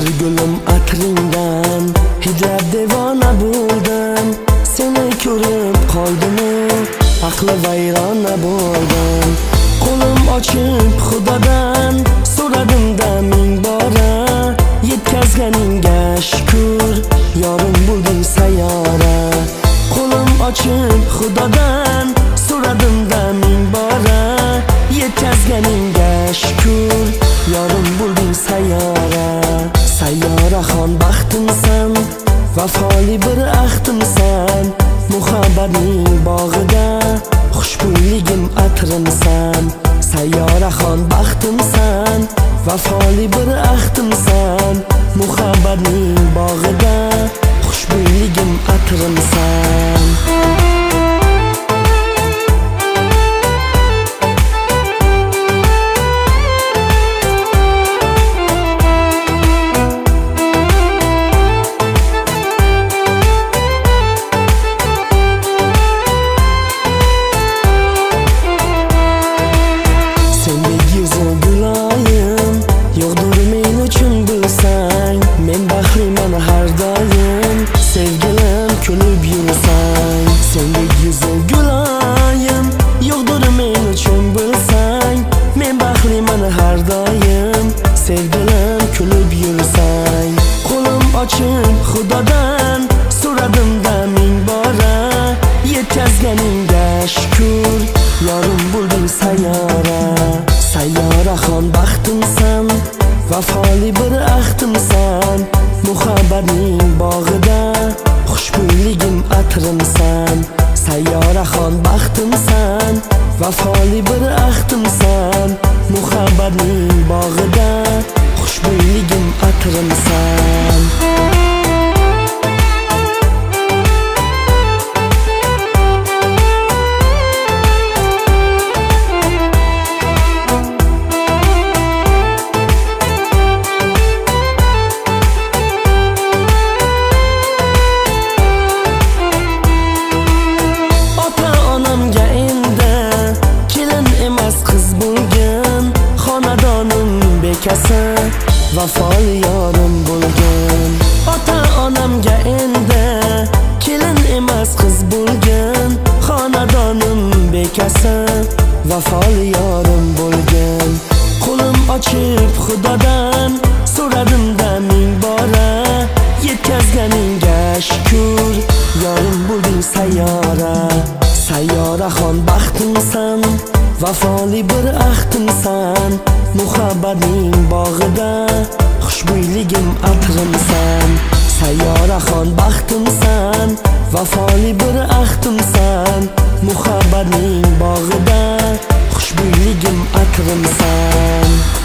Bir gülüm atringdan hidlab devona bo'ldim. Seni ko'rib qoldim, aqli vayrona bo'ldim. Qo'lim ochib Xudodan so'radimda ming bora, yetkazganingga shukr, yorim bo'lding sayyora. Qo'lim ochib Xudodan so'radimda ming bora, yetkazganingga shukr, yorim bo'lding sayyora. Sayyoraxon baxtimsan, vafoli bir ahdimsan. Muhabbatning bog'ida xushbo'yligim atrimsan. Sayyoraxon baxtimsan, vafoli bir ahdimsan. Muhabbatning bog'ida xushbo'yligim atrimsan. Sevgilim kulib yursang, sendek yuzing guloyim. Yo'qdir men uchun bilsang, men baxtliman har doim. Sevgilim kulib yursang, qo'lim ochib Xudodan so'radimda ming bora, yetkazganingga shukr, yorim bo'lding sayyora. Sayyoraxon baxtimsan, vafoli bir ahdimsan. Muhabbatning bog'ida xushbo'yligim atrimsan. Sayyoraxon baxtimsan, vafoli bir ahdimsan. Muhabbatning bog'ida xushbo'yligim atrimsan. Vafoli yorim bo'lgan. Ota-onamga endi kelin emas qiz bo'lgan. Xonadonim bekasi, vafoli yorim bo'lgan. Qo'lim ochib Xudodan so'radimda ming bora, yetkazganingga shukr, yorim bo'lding sayyora. Sayyoraxon baxtimsan, vafoli bir ahdimsan. Muhabbatning bog'ida xushbo'yligim atrimsan. Sayyoraxon baxtimsan, vafoli bir ahdimsan. Muhabbatning bog'ida xushbo'yligim atrimsan.